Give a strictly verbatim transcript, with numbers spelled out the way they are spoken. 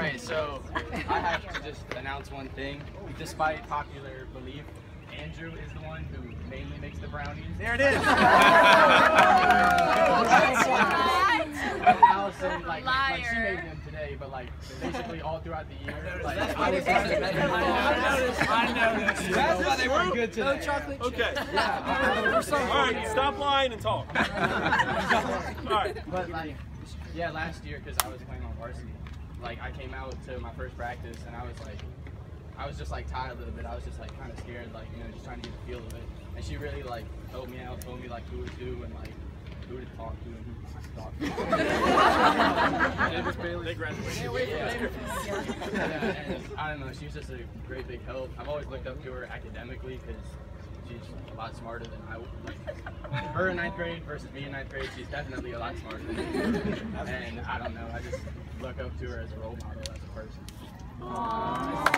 Alright, so I have to just announce one thing. Despite popular belief, Andrew is the one who mainly makes the brownies. There it is! And Allison, like, like, she made them today, but like basically all throughout the year. Like, I was I noticed. I noticed. That's why they were good today. No chocolate chip. Okay. Yeah. All right, stop lying and talk. All right. But like, yeah, last year because I was playing on varsity, like I came out to my first practice and I was like, I was just like tired a little bit. I was just like kind of scared, like you know, just trying to get the feel of it. And she really like helped me out, told me like who was who and like who to talk to and who not to talk to. They graduated. Yeah. Yeah, and I don't know, she's just a great big help. I've always looked up to her academically because she's a lot smarter than I would. Like, her in ninth grade versus me in ninth grade, she's definitely a lot smarter than me. And I don't know, I just look up to her as a role model, as a person. Aww.